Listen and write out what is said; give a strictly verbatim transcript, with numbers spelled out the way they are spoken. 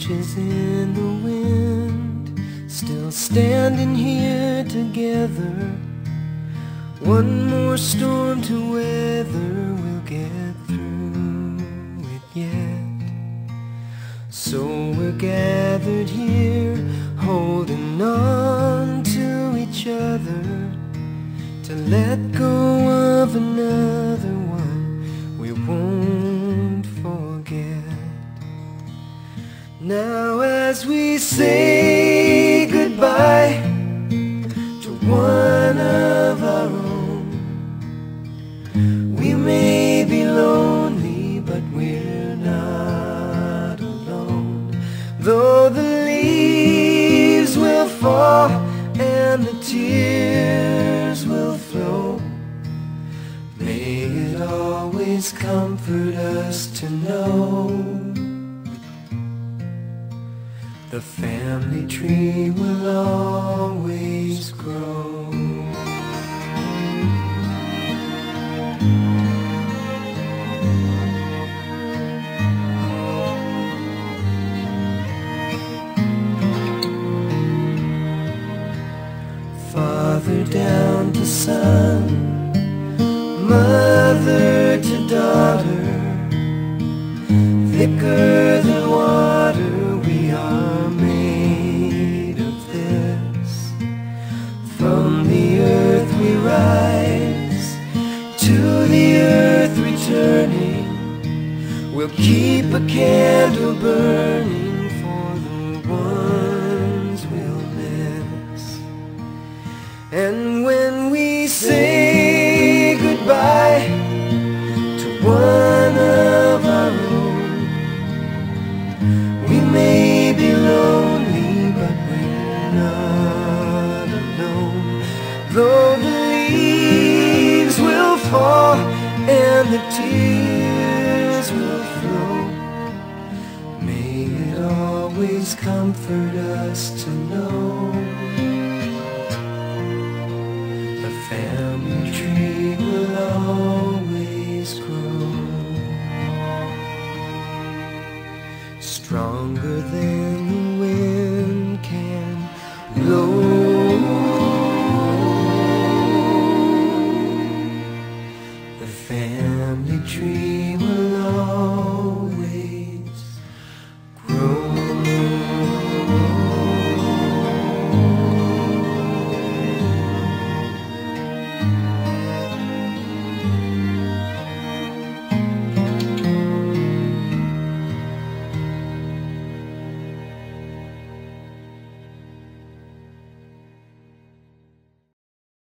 branches in the wind, still standing here together. One more storm to weather, we'll get through it yet. So we're gathered here, holding on to each other, to let go of another one we won't forget. Now as we say goodbye to one of our own, we may be lonely, but we're not alone. Though the leaves will fall and the tears will flow, may it always comfort us to know the family tree will always grow. Father down to son, mother to daughter, thicker than water, we are made of this. From the earth we rise, to the earth returning, we'll keep a candle burning for the ones we'll miss. And when we say goodbye to one of our own, we may be lonely, but we're not alone. Though the leaves will fall and the tears will flow, may it always comfort us to know the family tree will always grow. Stronger than the wind can blow, the family tree